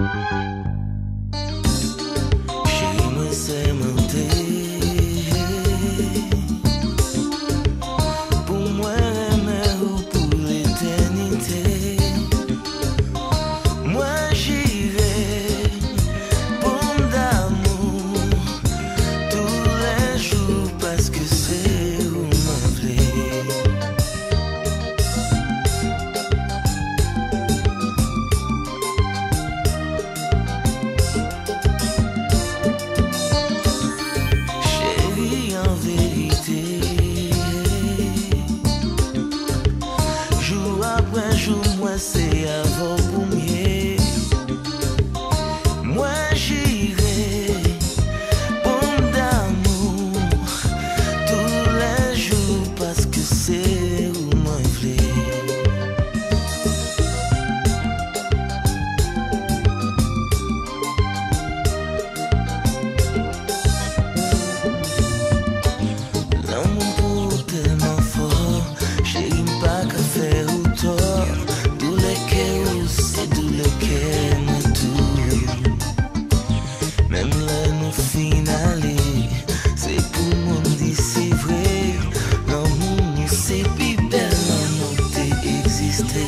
Chérie, moi c'est monté. Pour moi, aimer ou pour l'éternité. Moi j'irai pour d'amour tous les jours parce que c'est où m'appeler. Chérie, en vérité, jour après jour, moi c'est avant pour mieux. Moi j'irai pour d'amour tous les jours parce que c'est où m'appeler. L'amour tellement fort, chérie, pas qu'à faire ou tort. Tous les chaos, c'est tous les chaos, moi tout. Même là, nous finale, c'est pour mon dire c'est vrai. L'amour, c'est plus belle, l'amour t'est existé.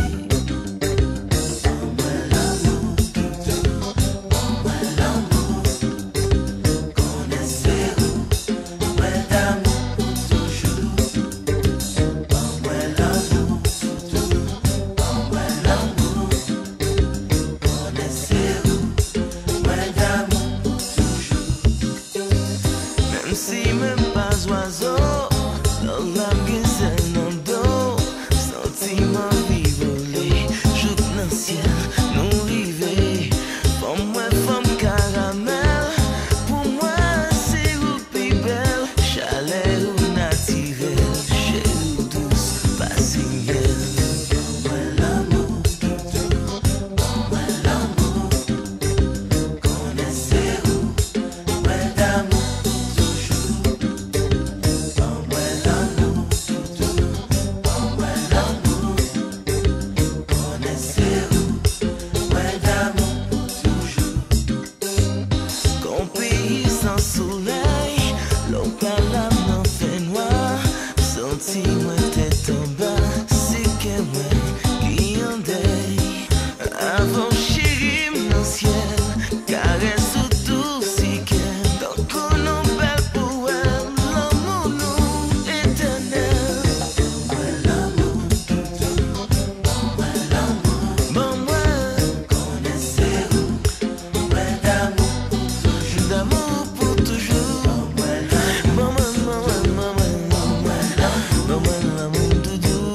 Même si même pas oiseau, dans l'âme que c'est non dos, sentiment vivre, joute dans le ciel, nous river. Pour moi, femme caramel, pour moi, c'est où plus belle, chaleur ou naturel, chérie ou douce, pas single. Qu'on pays sans soleil, l'eau par l'âme n'en fait noir. Senti moi tête en bas, c'est que moi qui en deuil. Avant chérie, mon ciel, caresse ou tout si qu'elle. Donc on en belle pour elle, l'amour nous éternel. Bon moi, d'amour pour toujours. Bon moi, l'amour doudou.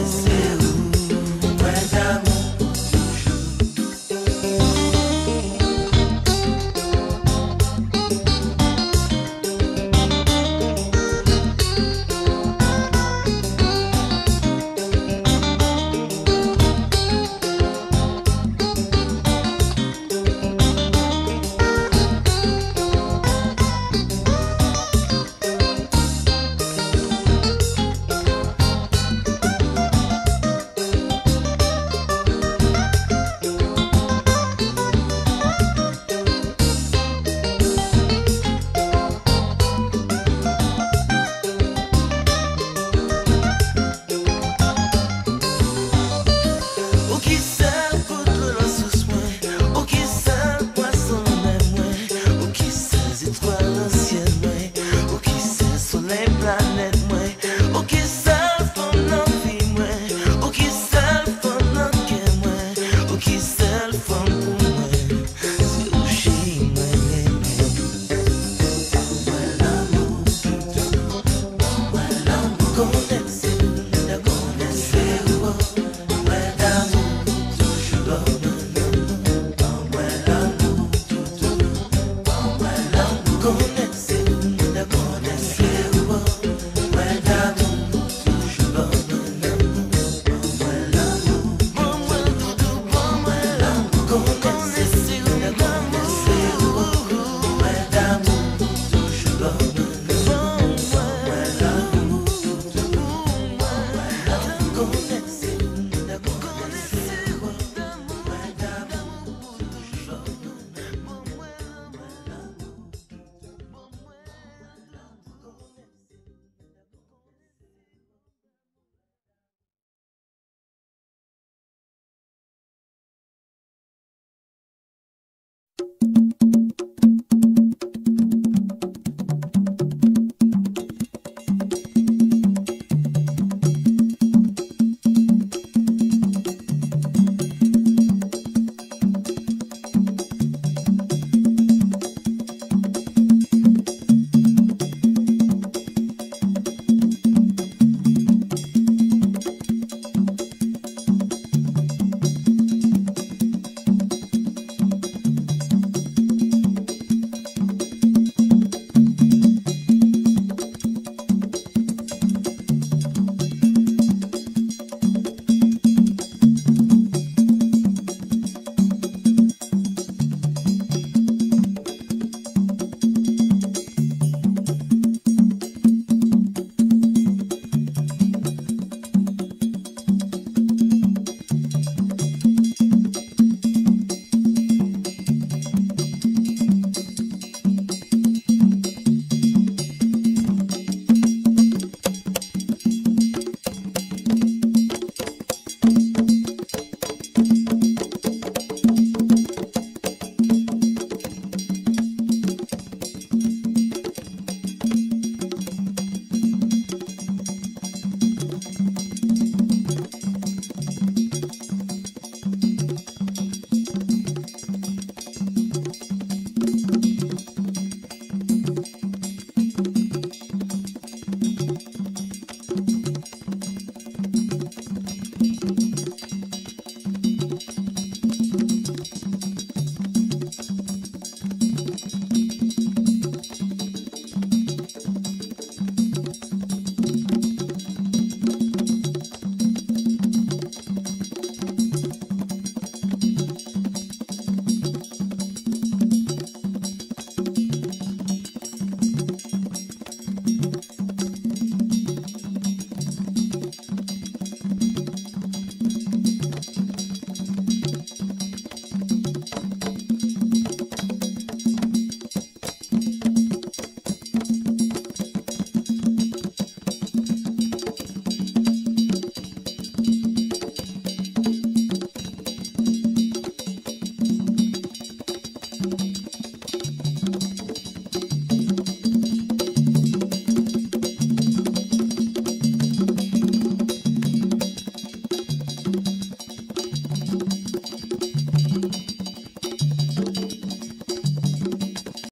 Ou qui seul pour le sous moi, ou qui seul poisson même moi, ou qui seul étoile dans le ciel moi, ou qui seul soleil planète